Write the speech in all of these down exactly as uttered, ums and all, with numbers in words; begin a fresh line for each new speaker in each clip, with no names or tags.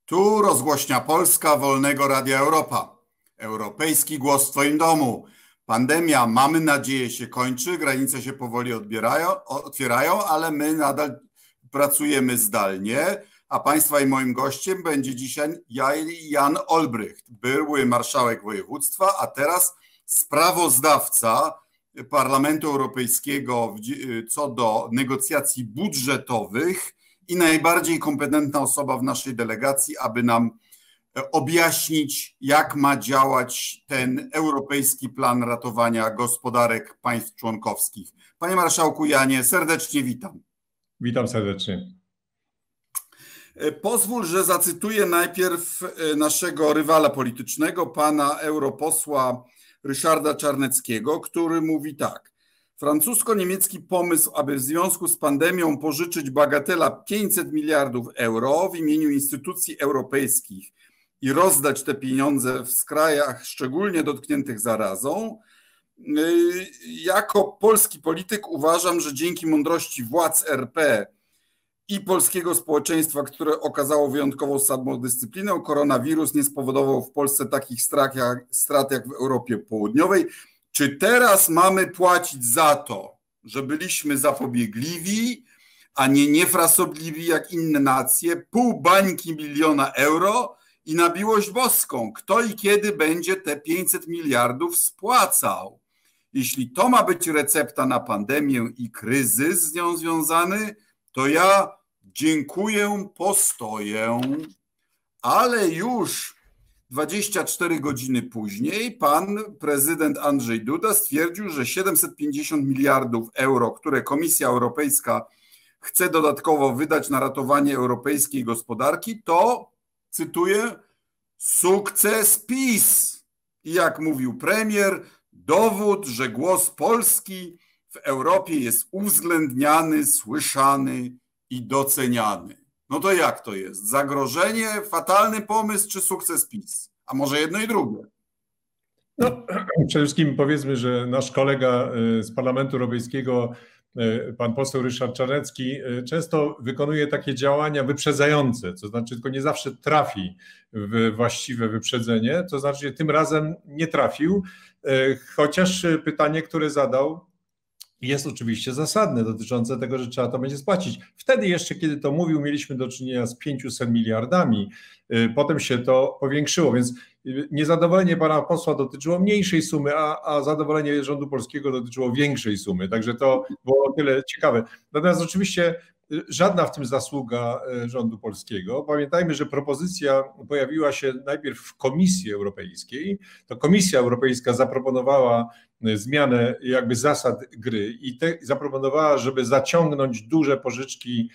Tu rozgłośnia Polska Wolnego Radia Europa. Europejski głos w Twoim domu. Pandemia, mamy nadzieję, się kończy, granice się powoli odbierają, otwierają, ale my nadal pracujemy zdalnie, a Państwa i moim gościem będzie dzisiaj Jan Olbrycht, były marszałek województwa, a teraz sprawozdawca Parlamentu Europejskiego co do negocjacji budżetowych i najbardziej kompetentna osoba w naszej delegacji, aby nam objaśnić, jak ma działać ten europejski plan ratowania gospodarek państw członkowskich. Panie marszałku Janie, serdecznie witam.
Witam serdecznie.
Pozwól, że zacytuję najpierw naszego rywala politycznego, pana europosła Ryszarda Czarneckiego, który mówi tak. Francusko-niemiecki pomysł, aby w związku z pandemią pożyczyć bagatela pięćset miliardów euro w imieniu instytucji europejskich i rozdać te pieniądze w krajach szczególnie dotkniętych zarazą. Jako polski polityk uważam, że dzięki mądrości władz R P i polskiego społeczeństwa, które okazało wyjątkową samodyscyplinę, koronawirus nie spowodował w Polsce takich strat jak, strat jak w Europie Południowej. Czy teraz mamy płacić za to, że byliśmy zapobiegliwi, a nie niefrasobliwi jak inne nacje, pół bańki miliona euro i na miłość boską, kto i kiedy będzie te pięćset miliardów spłacał? Jeśli to ma być recepta na pandemię i kryzys z nią związany, to ja dziękuję, postoję, ale już dwadzieścia cztery godziny później pan prezydent Andrzej Duda stwierdził, że siedemset pięćdziesiąt miliardów euro, które Komisja Europejska chce dodatkowo wydać na ratowanie europejskiej gospodarki, to, cytuję, sukces PiS. I jak mówił premier, dowód, że głos Polski w Europie jest uwzględniany, słyszany i doceniany. No to jak to jest? Zagrożenie, fatalny pomysł czy sukces PiS? A może jedno i drugie?
No, przede wszystkim powiedzmy, że nasz kolega z Parlamentu Europejskiego, pan poseł Ryszard Czarnecki, często wykonuje takie działania wyprzedzające, to znaczy tylko nie zawsze trafi w właściwe wyprzedzenie, to znaczy że tym razem nie trafił, chociaż pytanie, które zadał, jest oczywiście zasadne, dotyczące tego, że trzeba to będzie spłacić. Wtedy jeszcze, kiedy to mówił, mieliśmy do czynienia z pięciuset miliardami, potem się to powiększyło, więc niezadowolenie pana posła dotyczyło mniejszej sumy, a, a zadowolenie rządu polskiego dotyczyło większej sumy, także to było o tyle ciekawe. Natomiast oczywiście żadna w tym zasługa rządu polskiego. Pamiętajmy, że propozycja pojawiła się najpierw w Komisji Europejskiej. To Komisja Europejska zaproponowała zmianę jakby zasad gry i te, zaproponowała, żeby zaciągnąć duże pożyczki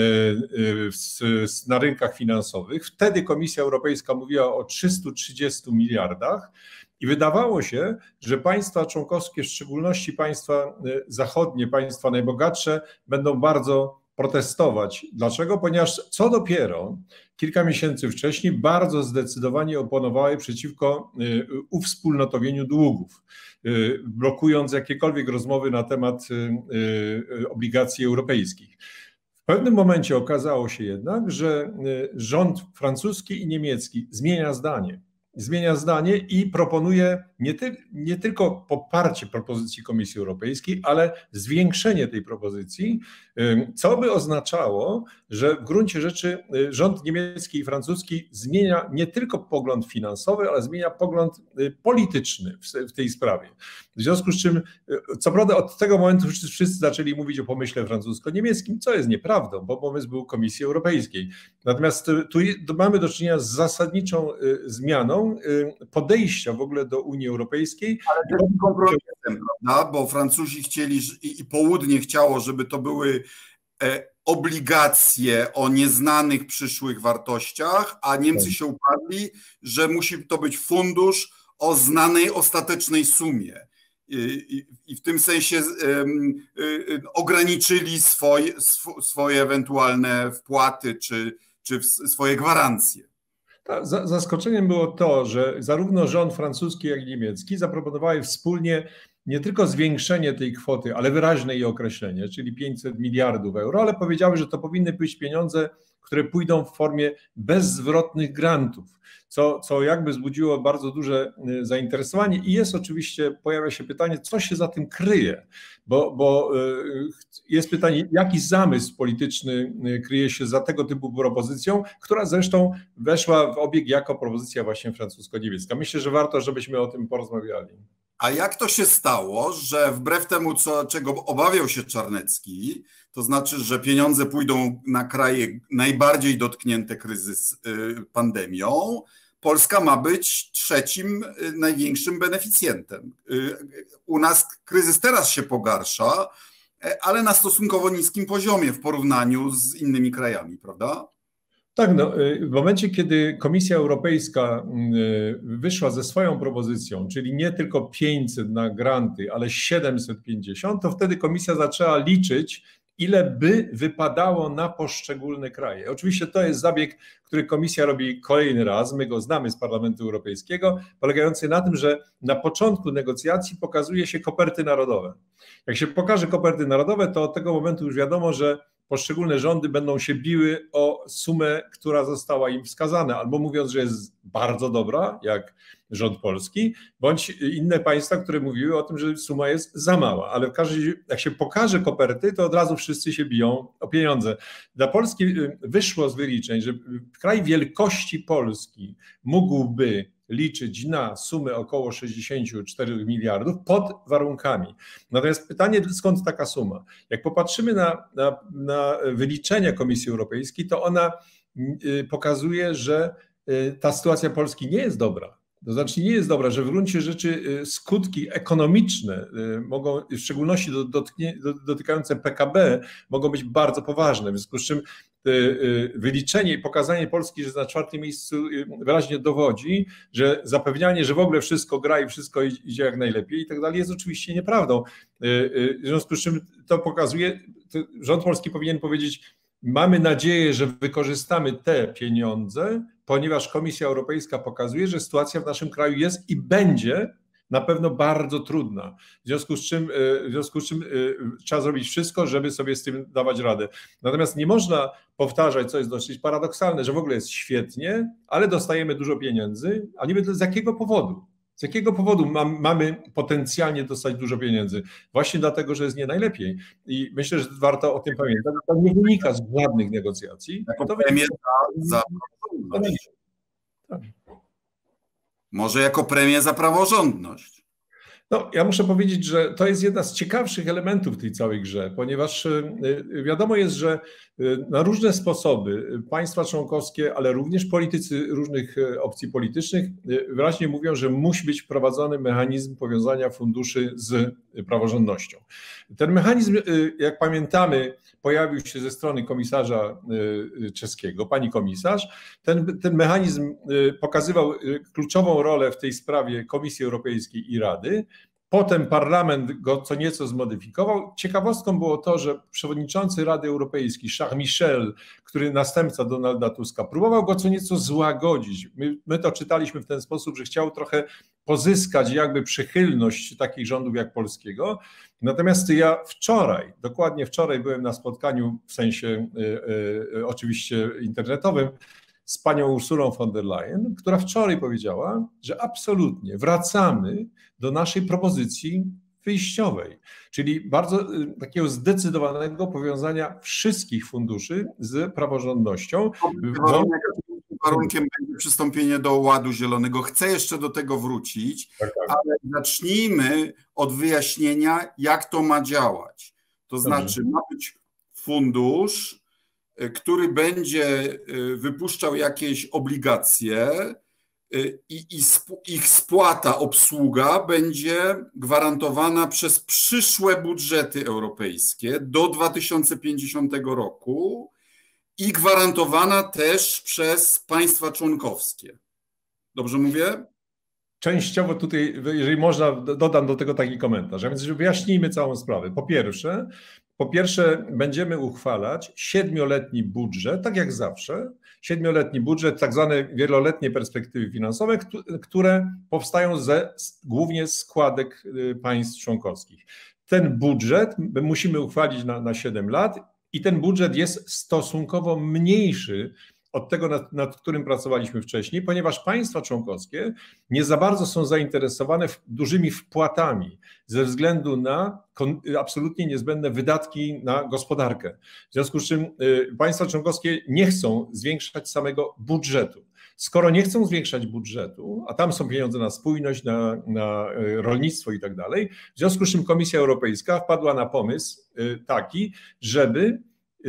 na rynkach finansowych. Wtedy Komisja Europejska mówiła o trzystu trzydziestu miliardach i wydawało się, że państwa członkowskie, w szczególności państwa zachodnie, państwa najbogatsze, będą bardzo protestować. Dlaczego? Ponieważ co dopiero kilka miesięcy wcześniej bardzo zdecydowanie oponowały przeciwko uwspólnotowieniu długów, blokując jakiekolwiek rozmowy na temat obligacji europejskich. W pewnym momencie okazało się jednak, że rząd francuski i niemiecki zmienia zdanie. Zmienia zdanie i proponuje nie, ty, nie tylko poparcie propozycji Komisji Europejskiej, ale zwiększenie tej propozycji, co by oznaczało, że w gruncie rzeczy rząd niemiecki i francuski zmienia nie tylko pogląd finansowy, ale zmienia pogląd polityczny w, w tej sprawie. W związku z czym, co prawda od tego momentu wszyscy zaczęli mówić o pomyśle francusko-niemieckim, co jest nieprawdą, bo pomysł był Komisji Europejskiej. Natomiast tu mamy do czynienia z zasadniczą zmianą podejścia w ogóle do Unii Europejskiej.
Ale to kompromisem, prawda? Bo Francuzi chcieli i południe chciało, żeby to były obligacje o nieznanych przyszłych wartościach, a Niemcy się uparli, że musi to być fundusz o znanej ostatecznej sumie. I, i w tym sensie ograniczyli swoje, swoje ewentualne wpłaty czy, czy swoje gwarancje.
Zaskoczeniem było to, że zarówno rząd francuski, jak i niemiecki zaproponowali wspólnie nie tylko zwiększenie tej kwoty, ale wyraźne jej określenie, czyli pięćset miliardów euro, ale powiedziały, że to powinny być pieniądze, które pójdą w formie bezzwrotnych grantów, co, co jakby wzbudziło bardzo duże zainteresowanie i jest oczywiście, pojawia się pytanie, co się za tym kryje, bo, bo jest pytanie, jaki zamysł polityczny kryje się za tego typu propozycją, która zresztą weszła w obieg jako propozycja właśnie francusko-niemiecka. Myślę, że warto, żebyśmy o tym porozmawiali.
A jak to się stało, że wbrew temu, co, czego obawiał się Czarnecki, to znaczy, że pieniądze pójdą na kraje najbardziej dotknięte kryzys pandemią, Polska ma być trzecim największym beneficjentem. U nas kryzys teraz się pogarsza, ale na stosunkowo niskim poziomie w porównaniu z innymi krajami, prawda?
Tak, no, w momencie, kiedy Komisja Europejska wyszła ze swoją propozycją, czyli nie tylko pięćset na granty, ale siedemset pięćdziesiąt, to wtedy Komisja zaczęła liczyć, ile by wypadało na poszczególne kraje. Oczywiście to jest zabieg, który Komisja robi kolejny raz, my go znamy z Parlamentu Europejskiego, polegający na tym, że na początku negocjacji pokazuje się koperty narodowe. Jak się pokaże koperty narodowe, to od tego momentu już wiadomo, że poszczególne rządy będą się biły o sumę, która została im wskazana, albo mówiąc, że jest bardzo dobra, jak rząd polski, bądź inne państwa, które mówiły o tym, że suma jest za mała. Ale w każdym razie, jak się pokaże koperty, to od razu wszyscy się biją o pieniądze. Dla Polski wyszło z wyliczeń, że kraj wielkości Polski mógłby liczyć na sumę około sześćdziesiąt cztery miliardów pod warunkami. Natomiast pytanie, skąd taka suma? Jak popatrzymy na, na, na wyliczenia Komisji Europejskiej, to ona pokazuje, że ta sytuacja Polski nie jest dobra. To znaczy nie jest dobra, że w gruncie rzeczy skutki ekonomiczne mogą, w szczególności dotykające P K B, mogą być bardzo poważne. W związku z czym wyliczenie i pokazanie Polski, że jest na czwartym miejscu, wyraźnie dowodzi, że zapewnianie, że w ogóle wszystko gra i wszystko idzie jak najlepiej i tak dalej, jest oczywiście nieprawdą. W związku z czym to pokazuje, rząd polski powinien powiedzieć, mamy nadzieję, że wykorzystamy te pieniądze, ponieważ Komisja Europejska pokazuje, że sytuacja w naszym kraju jest i będzie na pewno bardzo trudna. W związku z czym, w związku z czym trzeba zrobić wszystko, żeby sobie z tym dawać radę. Natomiast nie można powtarzać, co jest dosyć paradoksalne, że w ogóle jest świetnie, ale dostajemy dużo pieniędzy, a niby z jakiego powodu? Z jakiego powodu mam, mamy potencjalnie dostać dużo pieniędzy? Właśnie dlatego, że jest nie najlepiej. I myślę, że warto o tym pamiętać. To nie wynika z żadnych negocjacji.
Jako
to
premię za praworządność.
Tak.
Może jako premię za praworządność.
No, ja muszę powiedzieć, że to jest jedna z ciekawszych elementów tej całej grze, ponieważ wiadomo jest, że na różne sposoby państwa członkowskie, ale również politycy różnych opcji politycznych wyraźnie mówią, że musi być wprowadzony mechanizm powiązania funduszy z praworządnością. Ten mechanizm, jak pamiętamy, pojawił się ze strony komisarza czeskiego, pani komisarz. Ten, ten mechanizm pokazywał kluczową rolę w tej sprawie Komisji Europejskiej i Rady. Potem parlament go co nieco zmodyfikował. Ciekawostką było to, że przewodniczący Rady Europejskiej, Charles Michel, który następca Donalda Tuska, próbował go co nieco złagodzić. My, my to czytaliśmy w ten sposób, że chciał trochę pozyskać jakby przychylność takich rządów jak polskiego. Natomiast ja wczoraj, dokładnie wczoraj byłem na spotkaniu w sensie y, y, oczywiście internetowym z panią Ursulą von der Leyen, która wczoraj powiedziała, że absolutnie wracamy do naszej propozycji wyjściowej, czyli bardzo takiego zdecydowanego powiązania wszystkich funduszy z praworządnością.
Warunkiem będzie przystąpienie do Ładu Zielonego. Chcę jeszcze do tego wrócić, tak, tak. Ale zacznijmy od wyjaśnienia, jak to ma działać. To znaczy ma być fundusz, który będzie wypuszczał jakieś obligacje i, i ich spłata, obsługa będzie gwarantowana przez przyszłe budżety europejskie do dwa tysiące pięćdziesiątego roku i gwarantowana też przez państwa członkowskie. Dobrze mówię?
częściowo tutaj, jeżeli można, dodam do tego taki komentarz, a więc wyjaśnijmy całą sprawę. Po pierwsze, po pierwsze będziemy uchwalać siedmioletni budżet, tak jak zawsze, siedmioletni budżet, tak zwane wieloletnie perspektywy finansowe, które powstają ze, głównie z składek państw członkowskich. Ten budżet musimy uchwalić na, na siedem lat i ten budżet jest stosunkowo mniejszy od tego, nad, nad którym pracowaliśmy wcześniej, ponieważ państwa członkowskie nie za bardzo są zainteresowane w, dużymi wpłatami ze względu na kon, absolutnie niezbędne wydatki na gospodarkę. W związku z czym y, państwa członkowskie nie chcą zwiększać samego budżetu. Skoro nie chcą zwiększać budżetu, a tam są pieniądze na spójność, na, na rolnictwo i tak dalej, w związku z czym Komisja Europejska wpadła na pomysł y, taki, żeby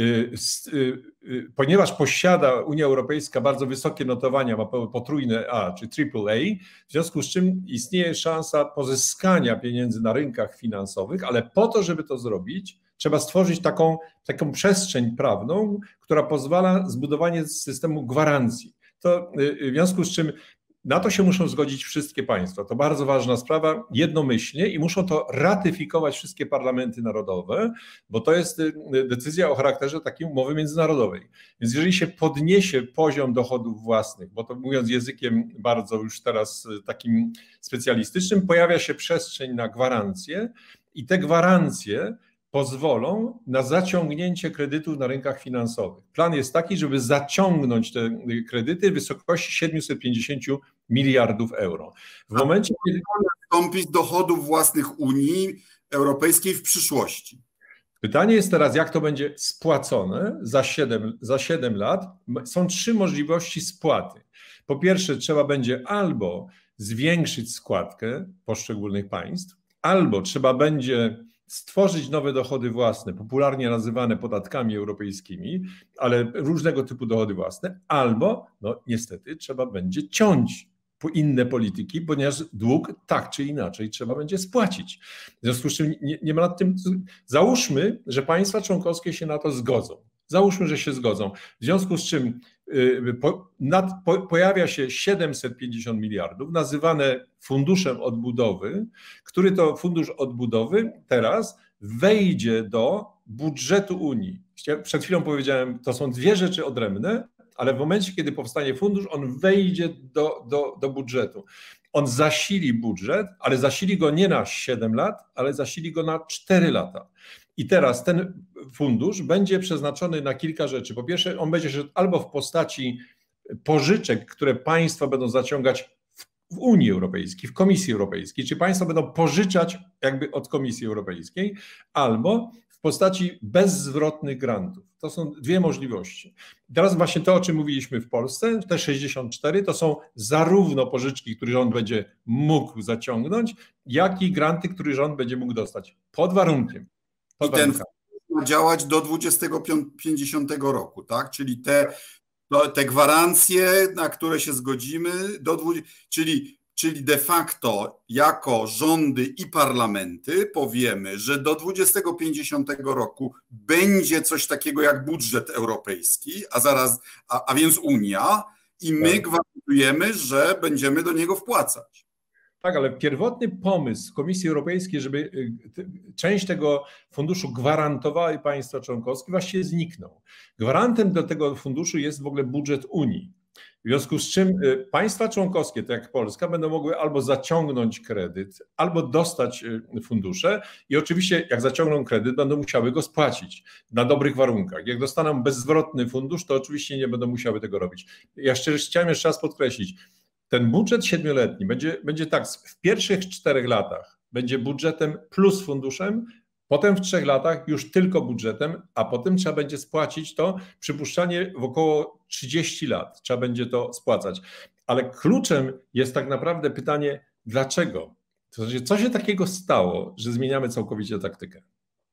ponieważ posiada Unia Europejska bardzo wysokie notowania, ma potrójne A czy triple A, w związku z czym istnieje szansa pozyskania pieniędzy na rynkach finansowych, ale po to, żeby to zrobić, trzeba stworzyć taką, taką przestrzeń prawną, która pozwala zbudowanie systemu gwarancji. To w związku z czym na to się muszą zgodzić wszystkie państwa. To bardzo ważna sprawa, jednomyślnie i muszą to ratyfikować wszystkie parlamenty narodowe, bo to jest decyzja o charakterze takiej umowy międzynarodowej. Więc jeżeli się podniesie poziom dochodów własnych, bo to mówiąc językiem bardzo już teraz takim specjalistycznym, pojawia się przestrzeń na gwarancje i te gwarancje pozwolą na zaciągnięcie kredytów na rynkach finansowych. Plan jest taki, żeby zaciągnąć te kredyty w wysokości siedemset pięćdziesiąt miliardów euro. W momencie, kiedy
nastąpi z dochodów własnych Unii Europejskiej w przyszłości.
Pytanie jest teraz, jak to będzie spłacone za siedem, za siedem lat. Są trzy możliwości spłaty. Po pierwsze, trzeba będzie albo zwiększyć składkę poszczególnych państw, albo trzeba będzie stworzyć nowe dochody własne, popularnie nazywane podatkami europejskimi, ale różnego typu dochody własne, albo no niestety trzeba będzie ciąć po inne polityki, ponieważ dług tak czy inaczej trzeba będzie spłacić. W związku z czym nie, nie ma nad tym, załóżmy, że państwa członkowskie się na to zgodzą. Załóżmy, że się zgodzą. W związku z czym y, po, nad, po, pojawia się siedemset pięćdziesiąt miliardów, nazywane funduszem odbudowy, który to fundusz odbudowy teraz wejdzie do budżetu Unii. Przed chwilą powiedziałem, to są dwie rzeczy odrębne, ale w momencie, kiedy powstanie fundusz, on wejdzie do, do, do budżetu. On zasili budżet, ale zasili go nie na siedem lat, ale zasili go na cztery lata. I teraz ten fundusz będzie przeznaczony na kilka rzeczy. Po pierwsze, on będzie szedł albo w postaci pożyczek, które państwa będą zaciągać w Unii Europejskiej, w Komisji Europejskiej, czy państwa będą pożyczać jakby od Komisji Europejskiej, albo w postaci bezzwrotnych grantów. To są dwie możliwości. Teraz właśnie to, o czym mówiliśmy w Polsce, te sześćdziesiąt cztery, to są zarówno pożyczki, które rząd będzie mógł zaciągnąć, jak i granty, które rząd będzie mógł dostać. Pod warunkiem. Pod
I ten ma działać do dwudziestego pięćdziesiątego roku, tak? Czyli te, te gwarancje, na które się zgodzimy, do dwudziestego, czyli Czyli de facto jako rządy i parlamenty powiemy, że do dwudziestego pięćdziesiątego roku będzie coś takiego jak budżet europejski, a zaraz, a, a więc Unia, i my tak gwarantujemy, że będziemy do niego wpłacać.
Tak, ale pierwotny pomysł Komisji Europejskiej, żeby część tego funduszu gwarantowały państwa członkowskie, właściwie zniknął. Gwarantem do tego funduszu jest w ogóle budżet Unii. W związku z czym państwa członkowskie, tak jak Polska, będą mogły albo zaciągnąć kredyt, albo dostać fundusze i oczywiście jak zaciągną kredyt, będą musiały go spłacić na dobrych warunkach. Jak dostaną bezzwrotny fundusz, to oczywiście nie będą musiały tego robić. Ja jeszcze, chciałem jeszcze raz podkreślić, ten budżet siedmioletni będzie, będzie tak, w pierwszych czterech latach będzie budżetem plus funduszem, potem w trzech latach już tylko budżetem, a potem trzeba będzie spłacić to, przypuszczalnie w około trzydzieści lat trzeba będzie to spłacać. Ale kluczem jest tak naprawdę pytanie, dlaczego? To znaczy, co się takiego stało, że zmieniamy całkowicie taktykę?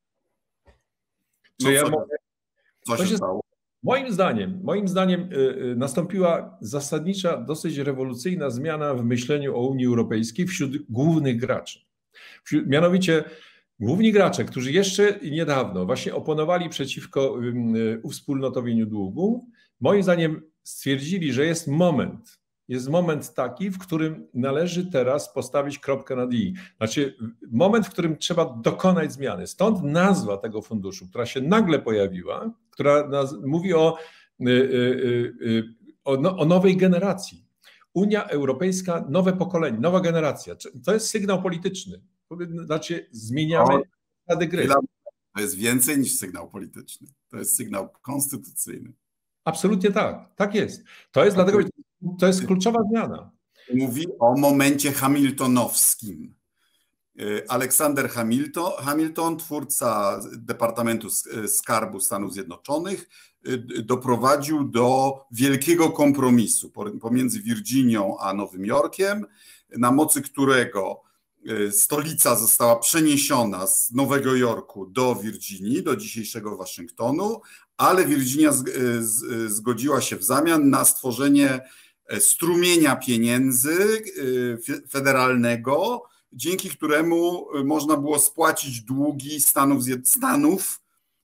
Czy
no
ja
co,
mogę...
co się stało?
Moim zdaniem, moim zdaniem nastąpiła zasadnicza, dosyć rewolucyjna zmiana w myśleniu o Unii Europejskiej wśród głównych graczy. Wśród, mianowicie główni gracze, którzy jeszcze niedawno właśnie oponowali przeciwko uwspólnotowieniu długu, moim zdaniem stwierdzili, że jest moment, jest moment taki, w którym należy teraz postawić kropkę nad i. Znaczy moment, w którym trzeba dokonać zmiany. Stąd nazwa tego funduszu, która się nagle pojawiła, która mówi o, o, o nowej generacji. Unia Europejska, nowe pokolenie, nowa generacja. To jest sygnał polityczny. Znaczy zmieniamy zasady gry.
To jest więcej niż sygnał polityczny. To jest sygnał konstytucyjny.
Absolutnie tak. Tak jest. To jest dlatego, to jest kluczowa zmiana.
Mówi o momencie hamiltonowskim. Aleksander Hamilton, Hamilton, twórca Departamentu Skarbu Stanów Zjednoczonych, doprowadził do wielkiego kompromisu pomiędzy Virginią a Nowym Jorkiem, na mocy którego stolica została przeniesiona z Nowego Jorku do Virginii, do dzisiejszego Waszyngtonu, ale Virginia zgodziła się w zamian na stworzenie strumienia pieniędzy federalnego, dzięki któremu można było spłacić długi Stanów, Stanów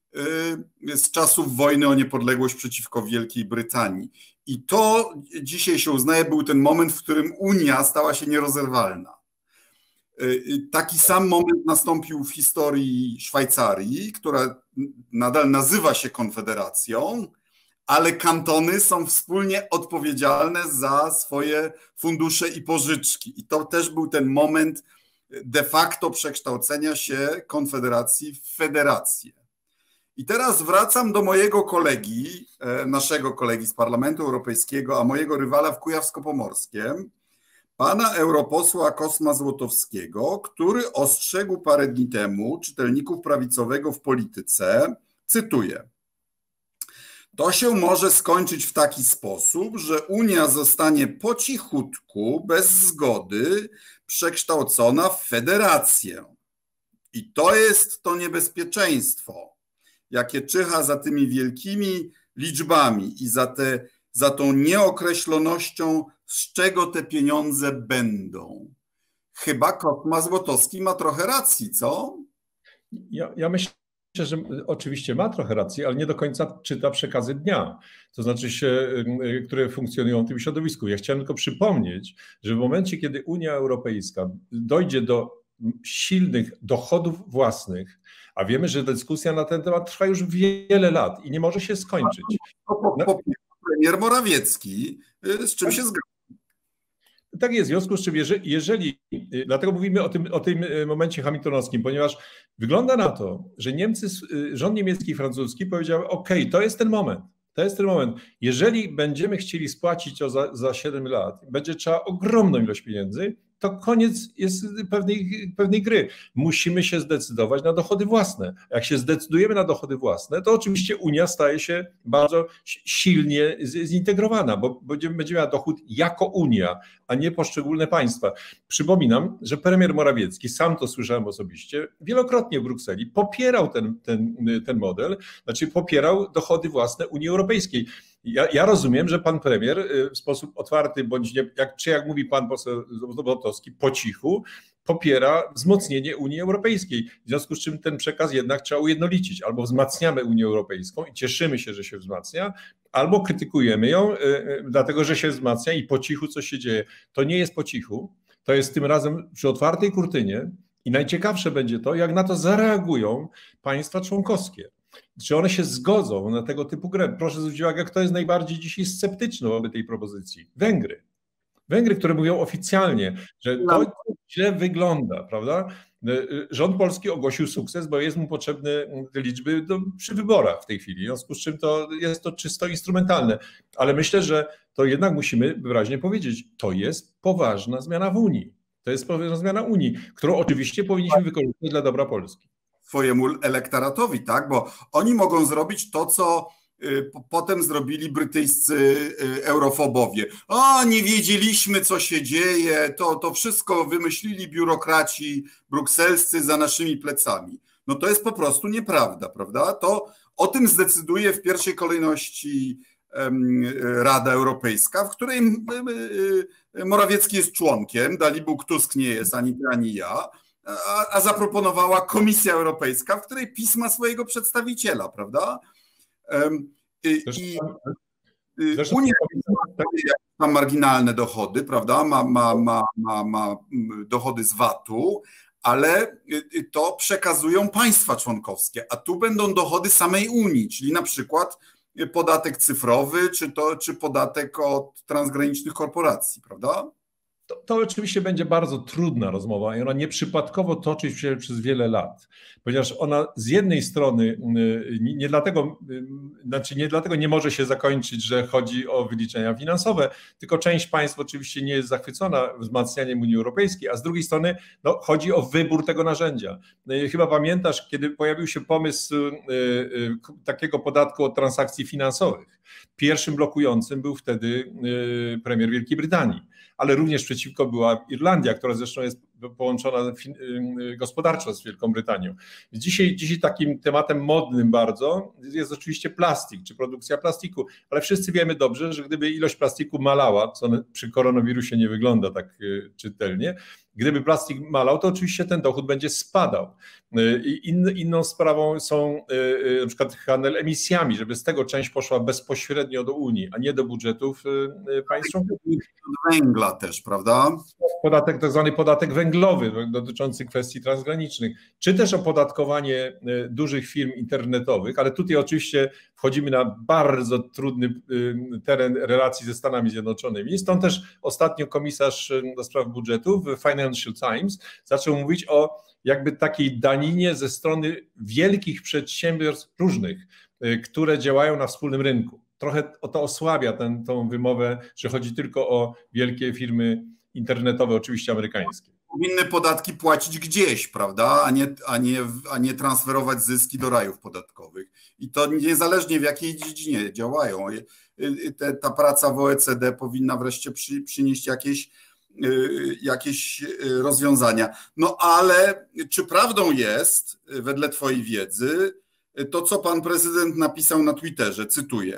z czasów wojny o niepodległość przeciwko Wielkiej Brytanii. I to dzisiaj się uznaje, był ten moment, w którym Unia stała się nierozerwalna. Taki sam moment nastąpił w historii Szwajcarii, która nadal nazywa się Konfederacją, ale kantony są wspólnie odpowiedzialne za swoje fundusze i pożyczki. I to też był ten moment de facto przekształcenia się Konfederacji w federację. I teraz wracam do mojego kolegi, naszego kolegi z Parlamentu Europejskiego, a mojego rywala w Kujawsko-Pomorskiem, pana europosła Kosma Złotowskiego, który ostrzegł parę dni temu czytelników prawicowego w Polityce, cytuję: to się może skończyć w taki sposób, że Unia zostanie po cichutku, bez zgody, przekształcona w federację. I to jest to niebezpieczeństwo, jakie czyha za tymi wielkimi liczbami i za, te, za tą nieokreślonością, z czego te pieniądze będą. Chyba Kosma Złotowski ma trochę racji, co?
Ja, ja myślę, że oczywiście ma trochę racji, ale nie do końca czyta przekazy dnia, to znaczy się, które funkcjonują w tym środowisku. Ja chciałem tylko przypomnieć, że w momencie, kiedy Unia Europejska dojdzie do silnych dochodów własnych, a wiemy, że dyskusja na ten temat trwa już wiele lat i nie może się skończyć.
Po, po, po, premier Morawiecki, z czym się zgadza.
Tak jest, w związku z czym jeżeli, jeżeli dlatego mówimy o tym, o tym momencie hamiltonowskim, ponieważ wygląda na to, że Niemcy, rząd niemiecki i francuski powiedział: OK, to jest ten moment, to jest ten moment. Jeżeli będziemy chcieli spłacić to za, za siedem lat, będzie trzeba ogromną ilość pieniędzy, to koniec jest pewnej, pewnej gry. Musimy się zdecydować na dochody własne. Jak się zdecydujemy na dochody własne, to oczywiście Unia staje się bardzo silnie zintegrowana, bo będziemy, będzie miała dochód jako Unia, a nie poszczególne państwa. Przypominam, że premier Morawiecki, sam to słyszałem osobiście, wielokrotnie w Brukseli popierał ten, ten, ten model, znaczy popierał dochody własne Unii Europejskiej. Ja, ja rozumiem, że pan premier w sposób otwarty, bądź nie, jak, czy jak mówi pan poseł Złotowski, po cichu popiera wzmocnienie Unii Europejskiej. W związku z czym ten przekaz jednak trzeba ujednolicić. Albo wzmacniamy Unię Europejską i cieszymy się, że się wzmacnia, albo krytykujemy ją, dlatego że się wzmacnia i po cichu coś się dzieje. To nie jest po cichu, to jest tym razem przy otwartej kurtynie i najciekawsze będzie to, jak na to zareagują państwa członkowskie. Czy one się zgodzą na tego typu grę? Proszę zwrócić uwagę, kto jest najbardziej dzisiaj sceptyczny wobec tej propozycji. Węgry. Węgry, które mówią oficjalnie, że to źle wygląda, prawda? Rząd polski ogłosił sukces, bo jest mu potrzebne te liczby do, przy wyborach w tej chwili, w związku z czym to jest to czysto instrumentalne. Ale myślę, że to jednak musimy wyraźnie powiedzieć, to jest poważna zmiana w Unii. To jest poważna zmiana Unii, którą oczywiście powinniśmy wykorzystać dla dobra Polski.
Swojemu elektoratowi, tak? Bo oni mogą zrobić to, co potem zrobili brytyjscy eurofobowie. O, nie wiedzieliśmy, co się dzieje, to, to wszystko wymyślili biurokraci brukselscy za naszymi plecami. No to jest po prostu nieprawda, prawda? To o tym zdecyduje w pierwszej kolejności Rada Europejska, w której Morawiecki jest członkiem, Dalibóg Tusk nie jest, ani ty, ani ja, a, a zaproponowała Komisja Europejska, w której PiS ma swojego przedstawiciela, prawda? I,
Zresztą
Unia ma marginalne dochody, prawda? Ma, ma, ma, ma, ma dochody z vatu, ale to przekazują państwa członkowskie, a tu będą dochody samej Unii, czyli na przykład podatek cyfrowy, czy, to, czy podatek od transgranicznych korporacji, prawda?
To, to oczywiście będzie bardzo trudna rozmowa i ona nieprzypadkowo toczy się przez wiele lat, ponieważ ona z jednej strony nie, nie dlatego, znaczy nie dlatego nie może się zakończyć, że chodzi o wyliczenia finansowe, tylko część państw oczywiście nie jest zachwycona wzmacnianiem Unii Europejskiej, a z drugiej strony no, chodzi o wybór tego narzędzia. Chyba pamiętasz, kiedy pojawił się pomysł takiego podatku od transakcji finansowych. Pierwszym blokującym był wtedy premier Wielkiej Brytanii, ale również przeciwko była Irlandia, która zresztą jest połączona gospodarczo z Wielką Brytanią. Dzisiaj, dzisiaj takim tematem modnym bardzo jest oczywiście plastik, czy produkcja plastiku, ale wszyscy wiemy dobrze, że gdyby ilość plastiku malała, co przy koronawirusie nie wygląda tak czytelnie, gdyby plastik malał, to oczywiście ten dochód będzie spadał. I in, inną sprawą są na przykład handel emisjami, żeby z tego część poszła bezpośrednio do Unii, a nie do budżetów państw członkowskich.
Węgla też, prawda?
Podatek, tak zwany podatek węglowy dotyczący kwestii transgranicznych, czy też opodatkowanie dużych firm internetowych, ale tutaj oczywiście wchodzimy na bardzo trudny teren relacji ze Stanami Zjednoczonymi. Stąd też ostatnio komisarz do spraw budżetu w Financial Times zaczął mówić o jakby takiej daninie ze strony wielkich przedsiębiorstw różnych, które działają na wspólnym rynku. Trochę to osłabia tę tą wymowę, że chodzi tylko o wielkie firmy internetowe, oczywiście amerykańskie.
Powinny podatki płacić gdzieś, prawda, a nie, a nie, a nie transferować zyski do rajów podatkowych. I to niezależnie w jakiej dziedzinie działają. Te, ta praca w O E C D powinna wreszcie przy, przynieść jakieś, jakieś rozwiązania. No ale czy prawdą jest, wedle twojej wiedzy, to co pan prezydent napisał na Twitterze, cytuję: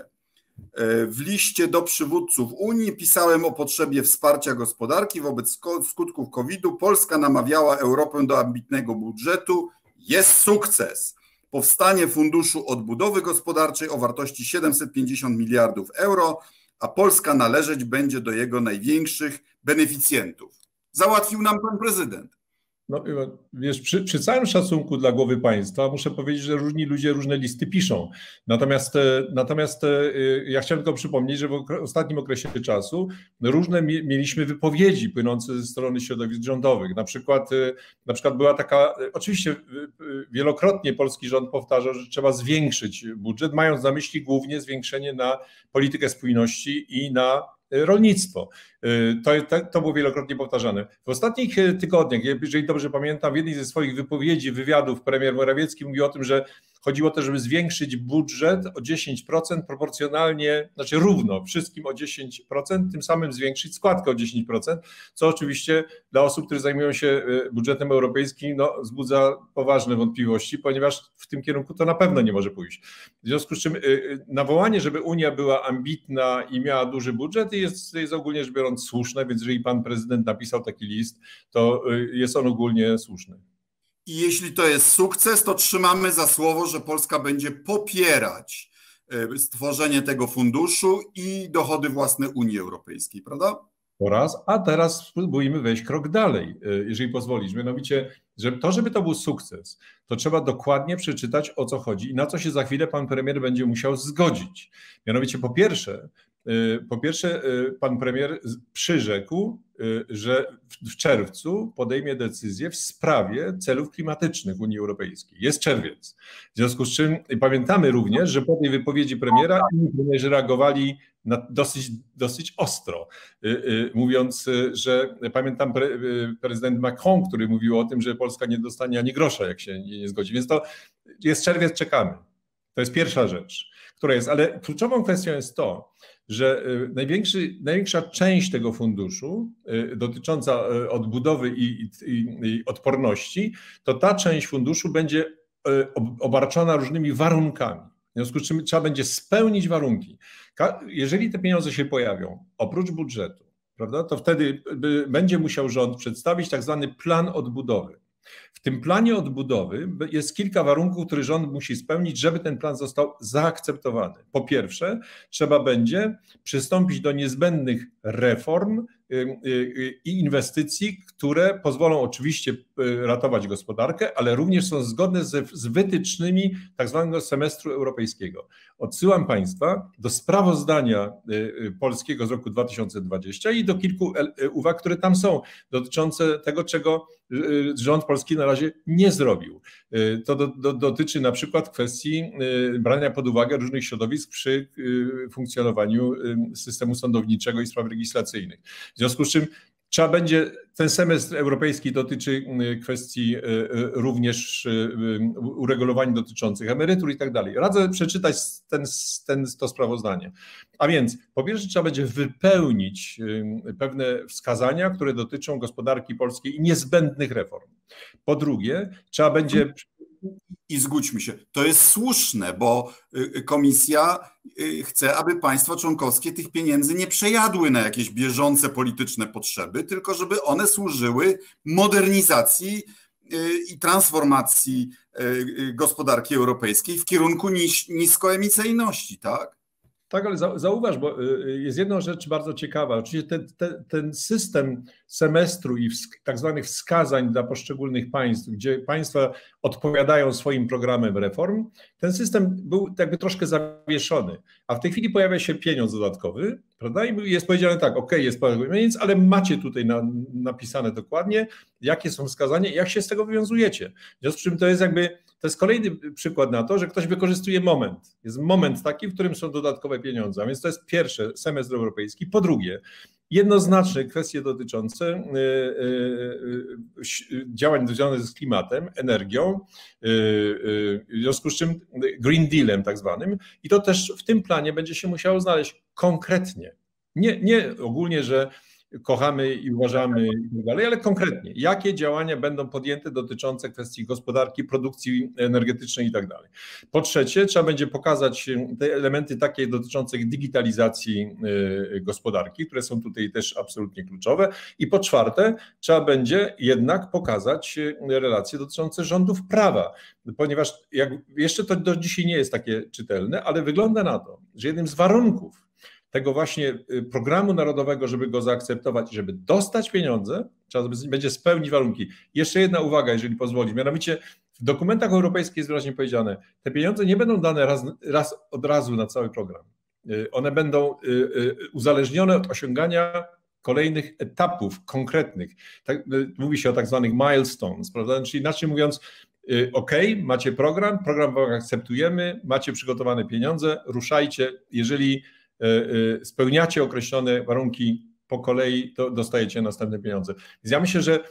w liście do przywódców Unii pisałem o potrzebie wsparcia gospodarki wobec skutków kowida. Polska namawiała Europę do ambitnego budżetu. Jest sukces. Powstanie Funduszu Odbudowy Gospodarczej o wartości siedemset pięćdziesiąt miliardów euro, a Polska należeć będzie do jego największych beneficjentów. Załatwił nam pan prezydent.
No, wiesz, przy, przy całym szacunku dla głowy państwa muszę powiedzieć, że różni ludzie różne listy piszą. Natomiast, natomiast ja chciałem tylko przypomnieć, że w ostatnim okresie czasu różne mieliśmy wypowiedzi płynące ze strony środowisk rządowych. Na przykład, na przykład była taka, oczywiście wielokrotnie polski rząd powtarzał, że trzeba zwiększyć budżet, mając na myśli głównie zwiększenie na politykę spójności i na rolnictwo. To, to, to było wielokrotnie powtarzane. W ostatnich tygodniach, jeżeli dobrze pamiętam, w jednej ze swoich wypowiedzi, wywiadów premier Morawiecki mówił o tym, że chodziło też, żeby zwiększyć budżet o dziesięć procent proporcjonalnie, znaczy równo wszystkim o dziesięć procent, tym samym zwiększyć składkę o dziesięć procent, co oczywiście dla osób, które zajmują się budżetem europejskim, no, wzbudza poważne wątpliwości, ponieważ w tym kierunku to na pewno nie może pójść. W związku z czym nawołanie, żeby Unia była ambitna i miała duży budżet, jest, jest ogólnie rzecz biorąc słuszne, więc jeżeli pan prezydent napisał taki list, to jest on ogólnie słuszny.
I jeśli to jest sukces, to trzymamy za słowo, że Polska będzie popierać stworzenie tego funduszu i dochody własne Unii Europejskiej, prawda?
Po raz, a teraz spróbujmy wejść krok dalej, jeżeli pozwolisz. Mianowicie, że to, żeby to był sukces, to trzeba dokładnie przeczytać, o co chodzi i na co się za chwilę pan premier będzie musiał zgodzić. Mianowicie po pierwsze, Po pierwsze, pan premier przyrzekł, że w czerwcu podejmie decyzję w sprawie celów klimatycznych Unii Europejskiej. Jest czerwiec. W związku z czym pamiętamy również, że po tej wypowiedzi premiera inni premierzy reagowali na dosyć, dosyć ostro, mówiąc, że pamiętam pre, prezydent Macron, który mówił o tym, że Polska nie dostanie ani grosza, jak się nie, nie zgodzi. Więc to jest czerwiec, czekamy. To jest pierwsza rzecz, która jest. Ale kluczową kwestią jest to, że największy, największa część tego funduszu dotycząca odbudowy i, i, i odporności, to ta część funduszu będzie obarczona różnymi warunkami. W związku z czym trzeba będzie spełnić warunki. Jeżeli te pieniądze się pojawią, oprócz budżetu, prawda, to wtedy będzie musiał rząd przedstawić tak zwany plan odbudowy. W tym planie odbudowy jest kilka warunków, które rząd musi spełnić, żeby ten plan został zaakceptowany. Po pierwsze, trzeba będzie przystąpić do niezbędnych reform i inwestycji, które pozwolą oczywiście ratować gospodarkę, ale również są zgodne z, z wytycznymi tak zwanego semestru europejskiego. Odsyłam Państwa do sprawozdania polskiego z roku dwa tysiące dwudziestego i do kilku uwag, które tam są, dotyczące tego, czego rząd polski na razie nie zrobił. To do, do, dotyczy na przykład kwestii brania pod uwagę różnych środowisk przy funkcjonowaniu systemu sądowniczego i spraw legislacyjnych. W związku z czym trzeba będzie, ten semestr europejski dotyczy kwestii również uregulowań dotyczących emerytur i tak dalej. Radzę przeczytać ten, ten, to sprawozdanie. A więc po pierwsze trzeba będzie wypełnić pewne wskazania, które dotyczą gospodarki polskiej i niezbędnych reform. Po drugie trzeba będzie...
I zgódźmy się, to jest słuszne, bo Komisja chce, aby państwa członkowskie tych pieniędzy nie przejadły na jakieś bieżące polityczne potrzeby, tylko żeby one służyły modernizacji i transformacji gospodarki europejskiej w kierunku nis- niskoemisyjności, tak?
Tak, ale zauważ, bo jest jedna rzecz bardzo ciekawa. Oczywiście ten, ten, ten system semestru i tak zwanych wskazań dla poszczególnych państw, gdzie państwa odpowiadają swoim programem reform, ten system był jakby troszkę zawieszony, a w tej chwili pojawia się pieniądz dodatkowy, prawda? I jest powiedziane tak, ok, jest pieniądz, ale macie tutaj na, napisane dokładnie, jakie są wskazania i jak się z tego wywiązujecie. W związku z czym to jest jakby, to jest kolejny przykład na to, że ktoś wykorzystuje moment. Jest moment taki, w którym są dodatkowe pieniądze, a więc to jest pierwsze, semestr europejski. Po drugie, jednoznaczne kwestie dotyczące działań związanych z klimatem, energią, w związku z czym Green Dealem tak zwanym. I to też w tym planie będzie się musiało znaleźć konkretnie. Nie, nie ogólnie, że kochamy i uważamy i tak dalej, ale konkretnie, jakie działania będą podjęte dotyczące kwestii gospodarki, produkcji energetycznej i tak dalej. Po trzecie, trzeba będzie pokazać te elementy takie dotyczące digitalizacji gospodarki, które są tutaj też absolutnie kluczowe. I po czwarte, trzeba będzie jednak pokazać relacje dotyczące rządów prawa, ponieważ jak, jeszcze to do dzisiaj nie jest takie czytelne, ale wygląda na to, że jednym z warunków tego właśnie programu narodowego, żeby go zaakceptować i żeby dostać pieniądze, trzeba będzie spełnić warunki. Jeszcze jedna uwaga, jeżeli pozwolisz, mianowicie w dokumentach europejskich jest wyraźnie powiedziane, te pieniądze nie będą dane raz, raz od razu na cały program. One będą uzależnione od osiągania kolejnych etapów konkretnych. Tak, mówi się o tak zwanych milestones, prawda? Czyli inaczej mówiąc, OK, macie program, program wam akceptujemy, macie przygotowane pieniądze, ruszajcie, jeżeli spełniacie określone warunki po kolei, to dostajecie następne pieniądze. Więc ja myślę, że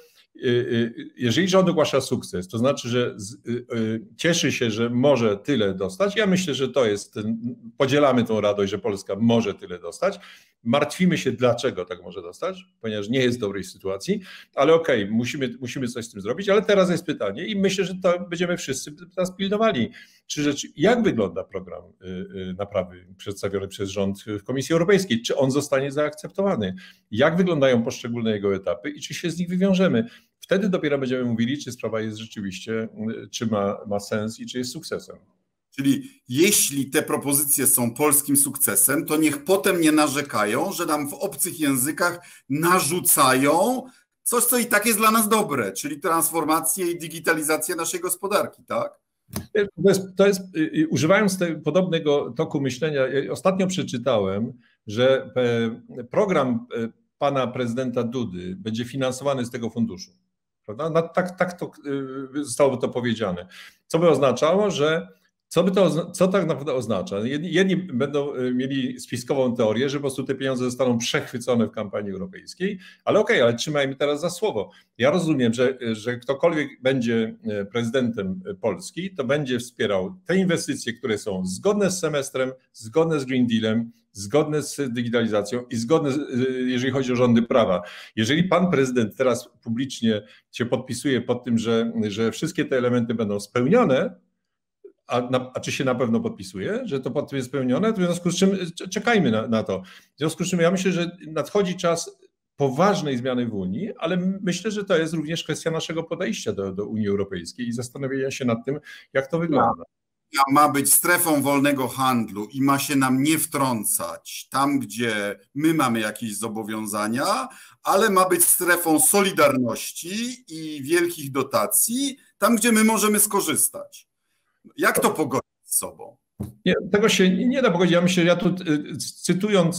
jeżeli rząd ogłasza sukces, to znaczy, że cieszy się, że może tyle dostać. Ja myślę, że to jest, podzielamy tą radość, że Polska może tyle dostać. Martwimy się, dlaczego tak może dostać, ponieważ nie jest w dobrej sytuacji, ale okej, okay, musimy, musimy coś z tym zrobić, ale teraz jest pytanie i myślę, że to będziemy wszyscy teraz pilnowali, czy rzecz, jak wygląda program naprawy przedstawiony przez rząd w Komisji Europejskiej, czy on zostanie zaakceptowany, jak wyglądają poszczególne jego etapy i czy się z nich wywiążemy. Wtedy dopiero będziemy mówili, czy sprawa jest rzeczywiście, czy ma, ma sens i czy jest sukcesem.
Czyli jeśli te propozycje są polskim sukcesem, to niech potem nie narzekają, że nam w obcych językach narzucają coś, co i tak jest dla nas dobre, czyli transformację i digitalizację naszej gospodarki, tak?
To jest, to jest, używając tego podobnego toku myślenia, ostatnio przeczytałem, że program pana prezydenta Dudy będzie finansowany z tego funduszu. Prawda? No, tak, tak to zostało to powiedziane. Co by oznaczało, że Co, by to, co tak naprawdę oznacza? Jedni, jedni będą mieli spiskową teorię, że po prostu te pieniądze zostaną przechwycone w kampanii europejskiej, ale okej, okay, ale trzymajmy teraz za słowo. Ja rozumiem, że, że ktokolwiek będzie prezydentem Polski, to będzie wspierał te inwestycje, które są zgodne z semestrem, zgodne z Green Dealem, zgodne z digitalizacją i zgodne, jeżeli chodzi o rządy prawa. Jeżeli pan prezydent teraz publicznie się podpisuje pod tym, że, że wszystkie te elementy będą spełnione, A, na, a czy się na pewno podpisuje, że to pod tym jest spełnione? W związku z czym czekajmy na, na to. W związku z czym ja myślę, że nadchodzi czas poważnej zmiany w Unii, ale myślę, że to jest również kwestia naszego podejścia do, do Unii Europejskiej i zastanowienia się nad tym, jak to wygląda.
Ma być strefą wolnego handlu i ma się nam nie wtrącać tam, gdzie my mamy jakieś zobowiązania, ale ma być strefą solidarności i wielkich dotacji, tam, gdzie my możemy skorzystać. Jak to pogodzić z sobą?
Nie, tego się nie da pogodzić. Ja myślę, że ja tu cytując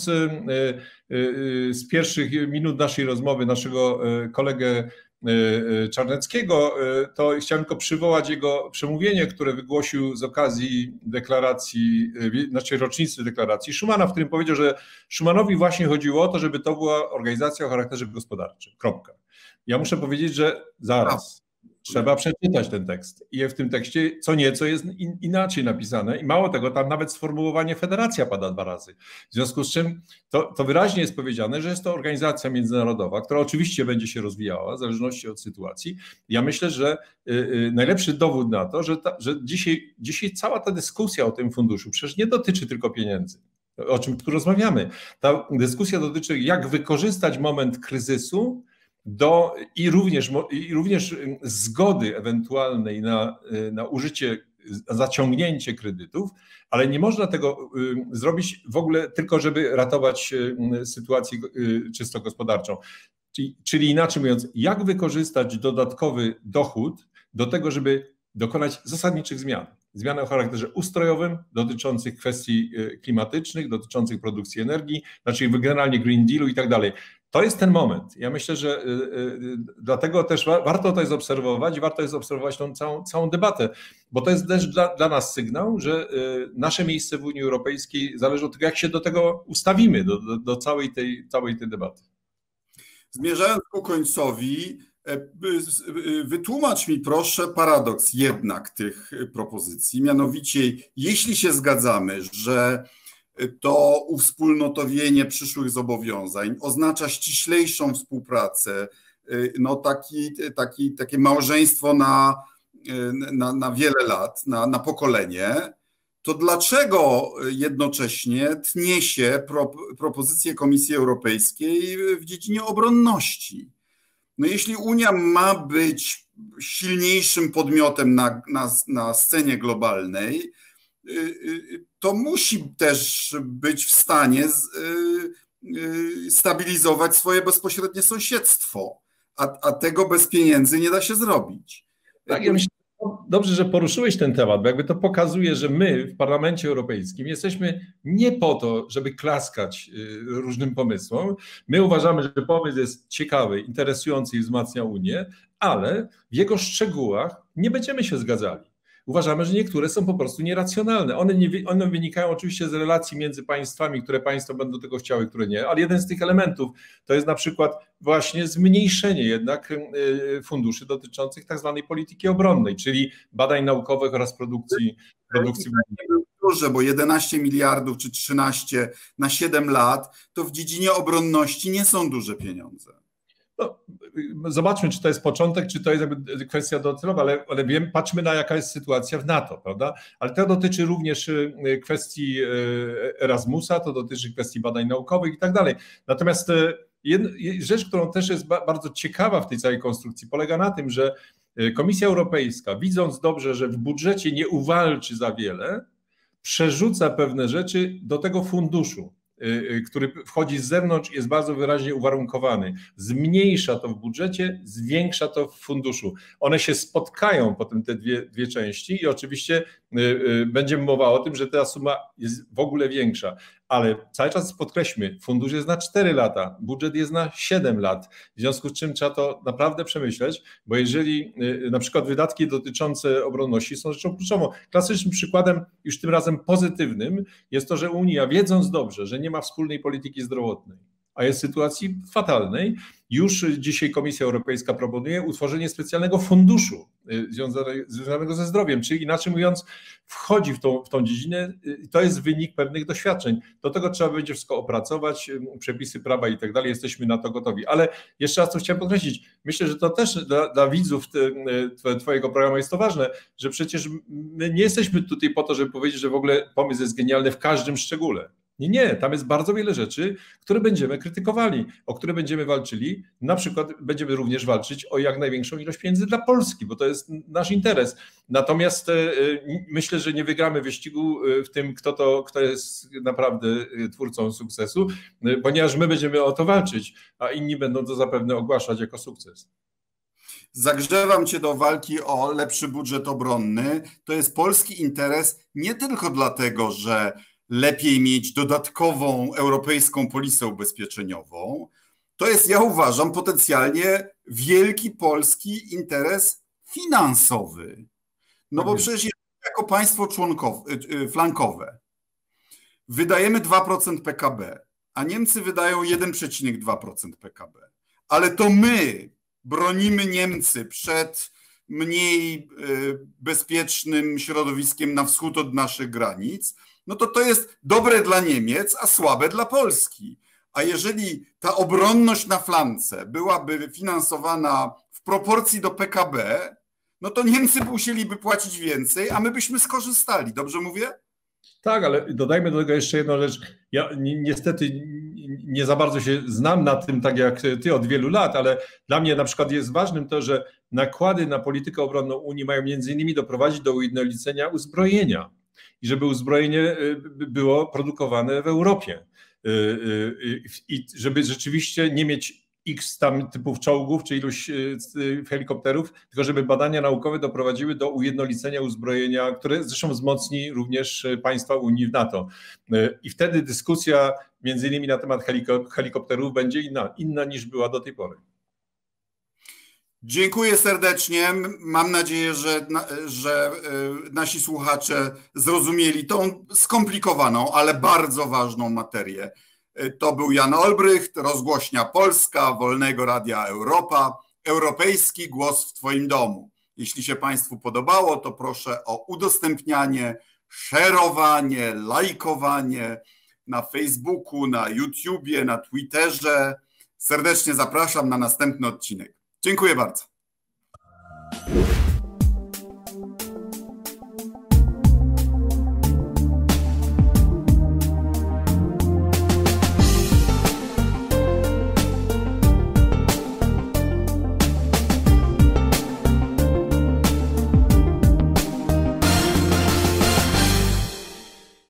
z pierwszych minut naszej rozmowy naszego kolegę Czarneckiego, to chciałem tylko przywołać jego przemówienie, które wygłosił z okazji deklaracji, znaczy rocznicy deklaracji Schumana, w którym powiedział, że Schumanowi właśnie chodziło o to, żeby to była organizacja o charakterze gospodarczym. Kropka. Ja muszę powiedzieć, że zaraz. Trzeba przeczytać ten tekst i w tym tekście co nieco jest in, inaczej napisane i mało tego, tam nawet sformułowanie federacja pada dwa razy. W związku z czym to, to wyraźnie jest powiedziane, że jest to organizacja międzynarodowa, która oczywiście będzie się rozwijała w zależności od sytuacji. Ja myślę, że y, y, najlepszy dowód na to, że, ta, że dzisiaj, dzisiaj cała ta dyskusja o tym funduszu przecież nie dotyczy tylko pieniędzy, o czym tu rozmawiamy. Ta dyskusja dotyczy, jak wykorzystać moment kryzysu do, i, również, i również zgody ewentualnej na, na użycie, zaciągnięcie kredytów, ale nie można tego zrobić w ogóle tylko, żeby ratować sytuację czysto gospodarczą. Czyli, czyli inaczej mówiąc, jak wykorzystać dodatkowy dochód do tego, żeby dokonać zasadniczych zmian. Zmiany o charakterze ustrojowym dotyczących kwestii klimatycznych, dotyczących produkcji energii, znaczy generalnie Green Dealu i tak dalej. To jest ten moment. Ja myślę, że y, y, dlatego też wa warto to jest obserwować i warto jest obserwować tą całą, całą debatę, bo to jest też dla, dla nas sygnał, że y, nasze miejsce w Unii Europejskiej zależy od tego, jak się do tego ustawimy, do, do, do całej, tej, całej tej debaty.
Zmierzając ku końcowi, wytłumacz mi proszę paradoks jednak tych propozycji, mianowicie jeśli się zgadzamy, że to uwspólnotowienie przyszłych zobowiązań oznacza ściślejszą współpracę, no taki, taki, takie małżeństwo na, na, na wiele lat, na, na pokolenie, to dlaczego jednocześnie tnie się pro, propozycje Komisji Europejskiej w dziedzinie obronności? No jeśli Unia ma być silniejszym podmiotem na, na, na scenie globalnej, to musi też być w stanie stabilizować swoje bezpośrednie sąsiedztwo, a, a tego bez pieniędzy nie da się zrobić.
Tak, ja myślę, dobrze, że poruszyłeś ten temat, bo jakby to pokazuje, że my w Parlamencie Europejskim jesteśmy nie po to, żeby klaskać różnym pomysłom. My uważamy, że pomysł jest ciekawy, interesujący i wzmacnia Unię, ale w jego szczegółach nie będziemy się zgadzali. Uważamy, że niektóre są po prostu nieracjonalne. One, nie, one wynikają oczywiście z relacji między państwami, które państwa będą tego chciały, które nie, ale jeden z tych elementów to jest na przykład właśnie zmniejszenie jednak funduszy dotyczących tak zwanej polityki obronnej, czyli badań naukowych oraz produkcji. produkcji.
Duże, bo jedenaście miliardów czy trzynaście na siedem lat to w dziedzinie obronności nie są duże pieniądze.
No, zobaczmy, czy to jest początek, czy to jest jakby kwestia docelowa, ale, ale wiem, patrzmy na jaka jest sytuacja w NATO, prawda? Ale to dotyczy również kwestii Erasmusa, to dotyczy kwestii badań naukowych i tak dalej. Natomiast jedna rzecz, którą też jest bardzo ciekawa w tej całej konstrukcji, polega na tym, że Komisja Europejska, widząc dobrze, że w budżecie nie uwalczy za wiele, przerzuca pewne rzeczy do tego funduszu, który wchodzi z zewnątrz, jest bardzo wyraźnie uwarunkowany. Zmniejsza to w budżecie, zwiększa to w funduszu. One się spotkają potem, te dwie, dwie części i oczywiście będzie mowa o tym, że ta suma jest w ogóle większa. Ale cały czas podkreślmy, fundusz jest na cztery lata, budżet jest na siedem lat, w związku z czym trzeba to naprawdę przemyśleć, bo jeżeli na przykład wydatki dotyczące obronności są rzeczą kluczową. Klasycznym przykładem, już tym razem pozytywnym, jest to, że Unia, wiedząc dobrze, że nie ma wspólnej polityki zdrowotnej, a jest w sytuacji fatalnej, już dzisiaj Komisja Europejska proponuje utworzenie specjalnego funduszu związanego ze zdrowiem, czyli inaczej mówiąc wchodzi w tą, w tą dziedzinę, to jest wynik pewnych doświadczeń. Do tego trzeba będzie wszystko opracować, przepisy prawa i tak dalej, jesteśmy na to gotowi. Ale jeszcze raz to chciałem podkreślić, myślę, że to też dla, dla widzów te, twojego programu jest to ważne, że przecież my nie jesteśmy tutaj po to, żeby powiedzieć, że w ogóle pomysł jest genialny w każdym szczególe. Nie, nie, tam jest bardzo wiele rzeczy, które będziemy krytykowali, o które będziemy walczyli. Na przykład będziemy również walczyć o jak największą ilość pieniędzy dla Polski, bo to jest nasz interes. Natomiast myślę, że nie wygramy wyścigu w tym, kto to, kto jest naprawdę twórcą sukcesu, ponieważ my będziemy o to walczyć, a inni będą to zapewne ogłaszać jako sukces.
Zagrzewam cię do walki o lepszy budżet obronny. To jest polski interes nie tylko dlatego, że lepiej mieć dodatkową europejską polisę ubezpieczeniową. To jest, ja uważam, potencjalnie wielki polski interes finansowy. No bo przecież jako państwo członkowe, flankowe wydajemy dwa procent P K B, a Niemcy wydają jeden przecinek dwa procent P K B. Ale to my bronimy Niemcy przed mniej bezpiecznym środowiskiem na wschód od naszych granic, no to to jest dobre dla Niemiec, a słabe dla Polski. A jeżeli ta obronność na flance byłaby finansowana w proporcji do P K B, no to Niemcy musieliby płacić więcej, a my byśmy skorzystali. Dobrze mówię?
Tak, ale dodajmy do tego jeszcze jedną rzecz. Ja ni niestety nie za bardzo się znam na tym, tak jak ty od wielu lat, ale dla mnie na przykład jest ważnym to, że nakłady na politykę obronną Unii mają między innymi doprowadzić do ujednolicenia uzbrojenia i żeby uzbrojenie było produkowane w Europie i żeby rzeczywiście nie mieć X tam typów czołgów czy iluś helikopterów, tylko żeby badania naukowe doprowadziły do ujednolicenia uzbrojenia, które zresztą wzmocni również państwa Unii w NATO. I wtedy dyskusja między innymi na temat helikopterów będzie inna, inna niż była do tej pory.
Dziękuję serdecznie. Mam nadzieję, że, że nasi słuchacze zrozumieli tą skomplikowaną, ale bardzo ważną materię. To był Jan Olbrycht, Rozgłośnia Polska, Wolnego Radia Europa, Europejski Głos w Twoim domu. Jeśli się Państwu podobało, to proszę o udostępnianie, szerowanie, lajkowanie na Facebooku, na YouTubie, na Twitterze. Serdecznie zapraszam na następny odcinek. Dziękuję bardzo.